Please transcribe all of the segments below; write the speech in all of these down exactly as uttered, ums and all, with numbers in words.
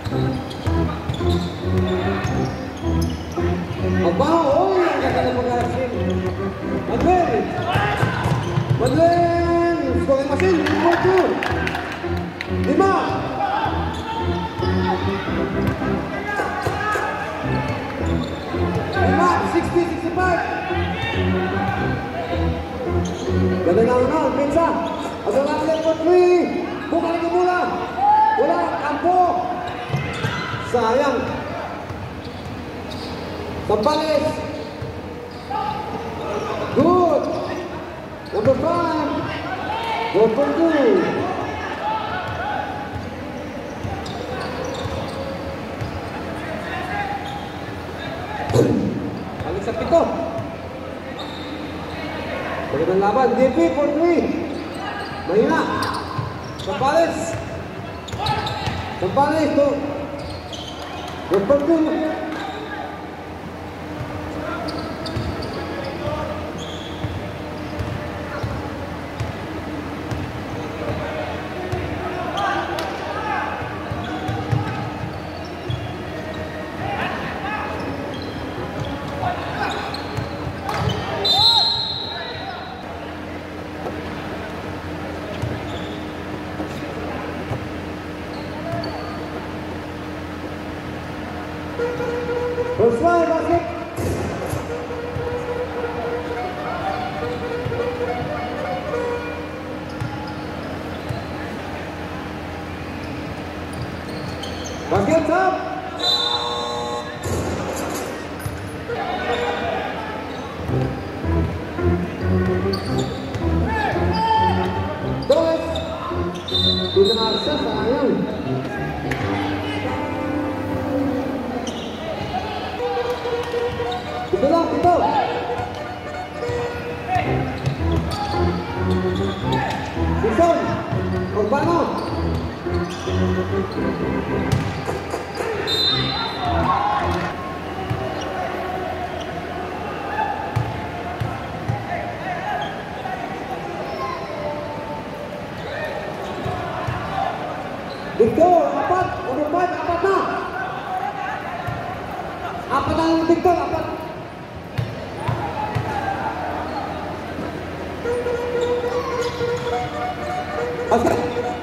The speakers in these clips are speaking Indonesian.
Aba, oh, ang ganda ng pag-asin. Manuel! Manuel! Scoring machine, four two. Lima! Lima, sixty, sixty-five. Ganda na nga, pinsa. Ang lang for three. Bukalik ko mula. Wala, kampo. Sayang. Sampales. Good. Number five. Go for two. Balik sa pito. Magandang laban. D P for three. Mahina. Sampales. Sampales to. Go for two. First one, basket. Basket up. Dois. Sudah akses sayang. Ito lang, ito. Bison, Urbano. Victor, apat. Number five, apat na. Apat na yung Victor, apat. Basket.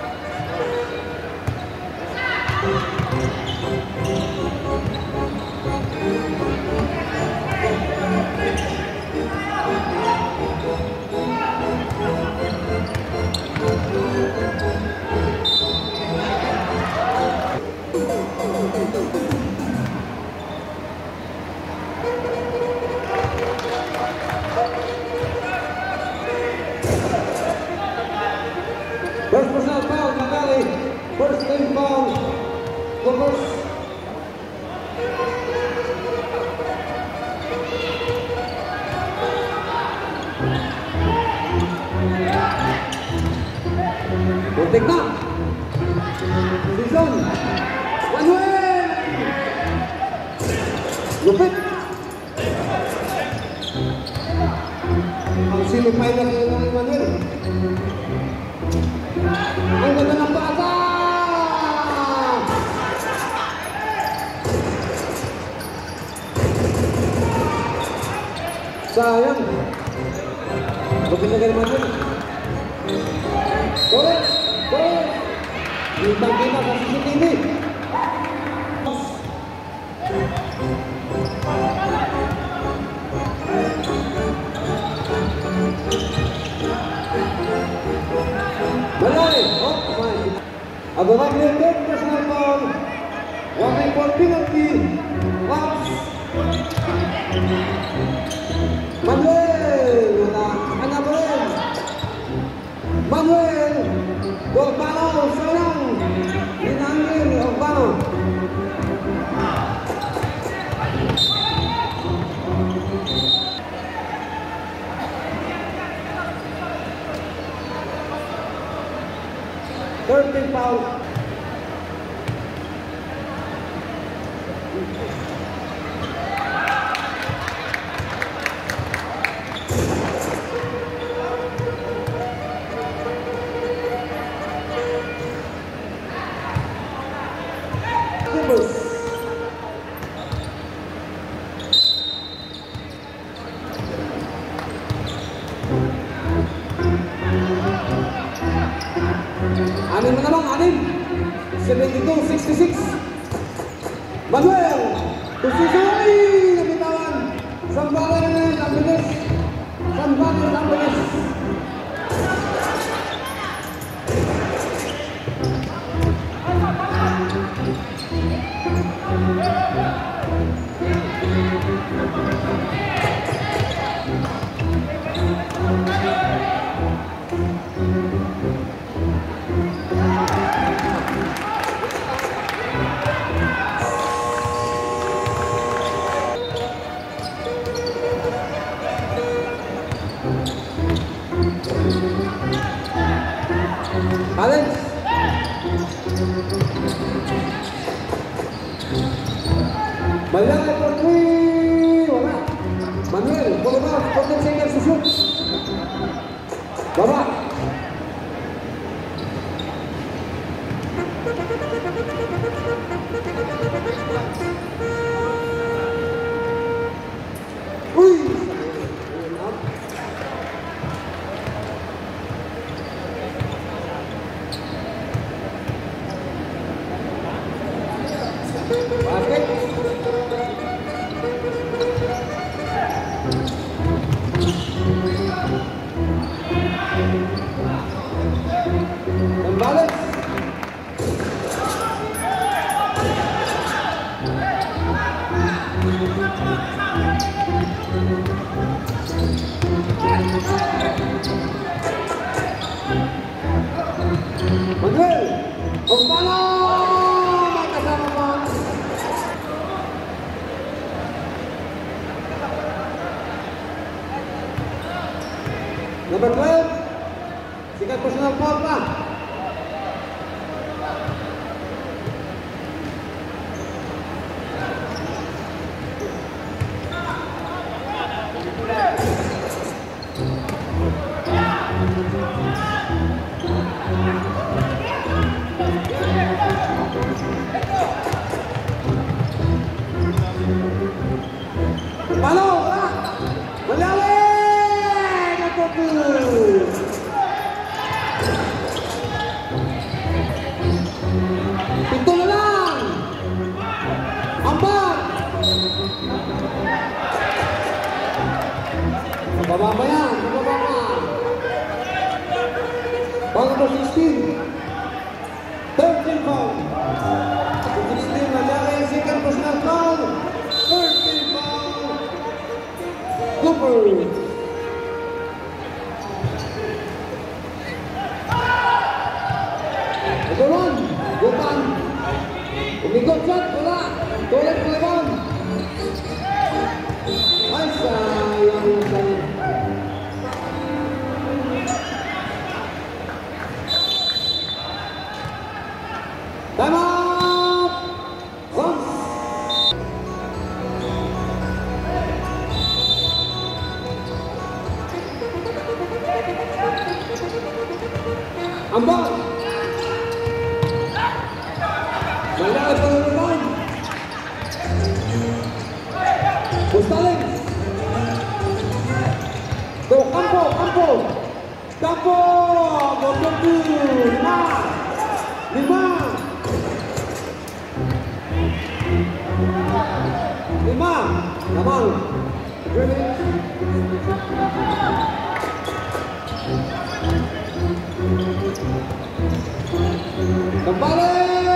First personal foul, Magali. First team foul. Focus. Buntik na. Season. Manuel. Lupit. Ang silipay na ng Manuel. Ang ganda ng bata! Sayang. Lupit na ganun natin. Correct! Correct! Kita-kita sa C C T V. Malay! Oh, kumain. Abang Milton, personal foul. One for penalty. Box. Manuel! Ano ba rin? Manuel! Urbano! Sayang! Hinangin! Urbano! thirteen foul. Timbers. Anim na naman, anim. seventy-two sixty-six. Manuel. Tusisoy. Nabitawan. Sambales ang bilis. Sambales ang bilis. Balance. Balik for three. Wala. Manuel, baba, fourteen seconds to shoot. Baba. Uy. Basket. Kembali. Manuel. Kembali. Number twelve, sikat personal foul pa. Palo, wala. Wala. Pintu na lang. Ampat. Bababa pa yan. Bababa pa. Ball number sixteen. thirteen foul. sixteen na dahil second personal foul. thirteen foul. Cooper. Turun, bukan. Umikot shot, wala. Tulad ko naman. Ay, sayang yung sayang. Time out! One. Ambang. Malaki pa ng rebound. Bustalin. Go, Campo, Campo. Campo. Go, Campo. Lima. Lima. Lima. Naman. Kembali.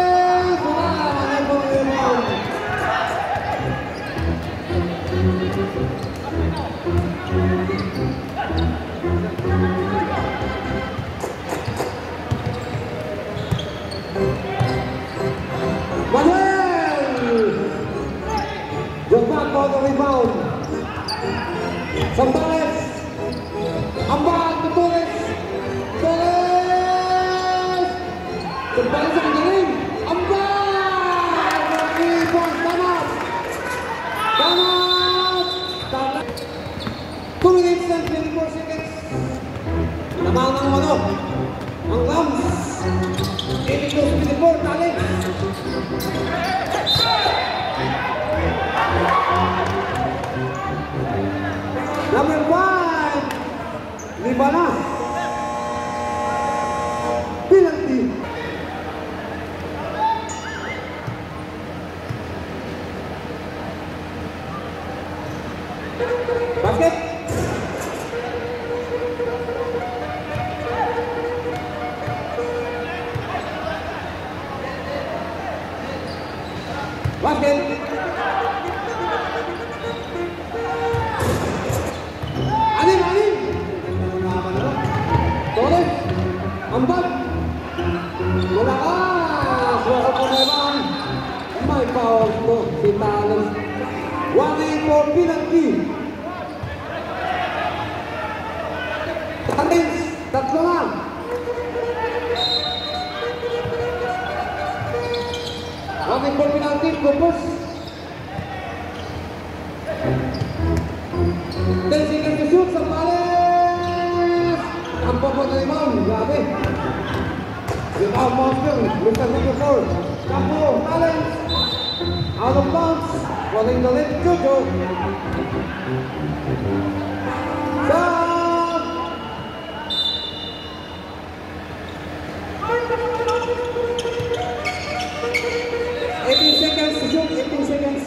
For the rebound. Sambales. Ambang Torres. Torres. Kembali sa kagaling. Ambang. Three points. Tamat. Tamat. Tamat. two minutes and twenty-four seconds. Namang ang ano. Ang Rams. eighty-two twenty-four. Taling. Ribana. Penalti. Basket. Basket. Alim, Alim. Boleh. Empat. Bola ah, suara pemain. My power untuk Vitalis. One for penalty. Talis, tatlo lang. One for penalty, Kupus. ten seconds to shoot, Sambales. Ang popot na limang, grabe. Without motion, Mister Mister Ford. Campo, Talis. Out of bounds. Running the left, Jojo. Stop! eighteen seconds to shoot, eighteen seconds.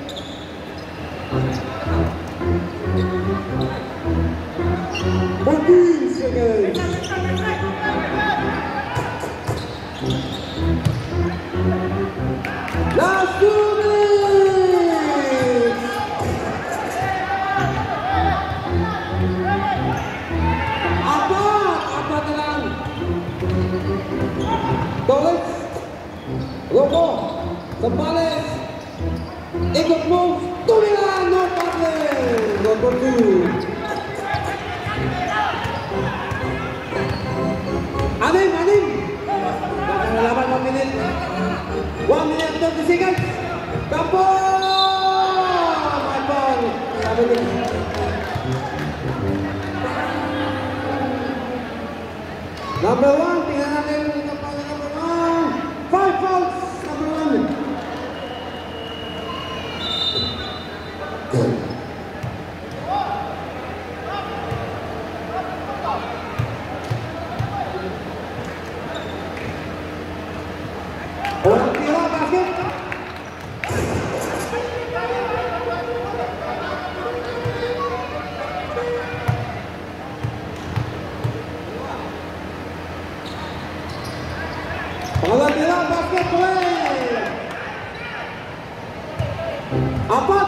fourteen seconds. Last two minutes. Apa? Apa telang? Torres, Roko, Sambales, ikut move, tulilan, no problem. Number two. Anim, Anim. Delapan one minute. One minute thirty seconds. Campo. My ball. Number one. Tingnan natin yung kapal na number one. Five fouls. Number one. Orang tira basket. Orang tira basket play. Apat.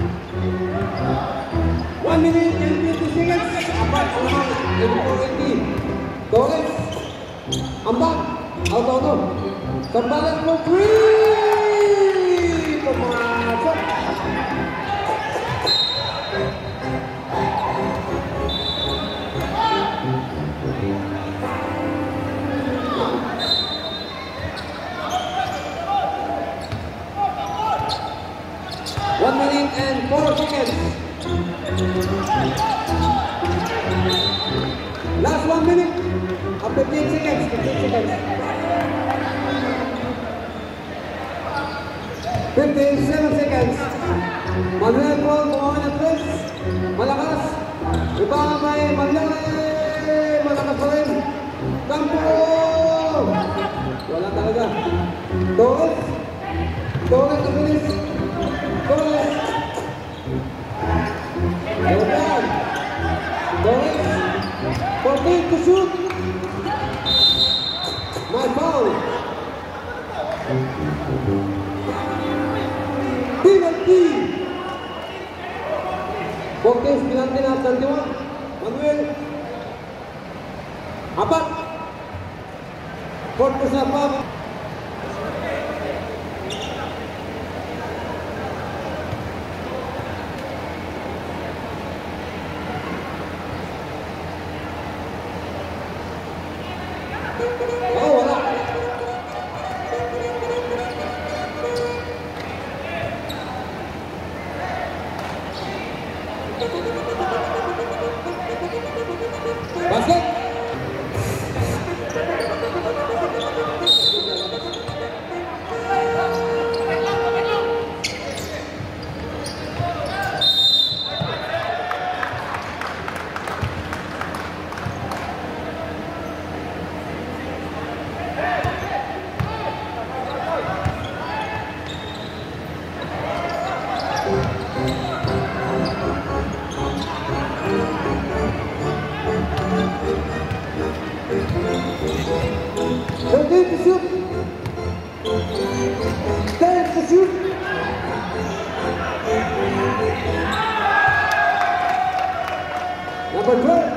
One minute and fifty seconds. Apat alaman. Twenty. Torres. Empat. Out out out. Sambales for three. Pemasok. One minute and four seconds. Last one minute. Up fifteen seconds. fifteen seconds. fifty-seven seconds. Manuel Paul, kumawa ng tres. Malakas. Iba may Manuel. Malakas pa rin. Campo. Wala talaga. Torres. Torres to finish. Torres. Jordan. Torres. fourteen to shoot. My foul. Penalty. Bokes penalty na twenty-one. Manuel. Apat. Court sa pa. Oh, wala. Basket. shoot. Number twelve.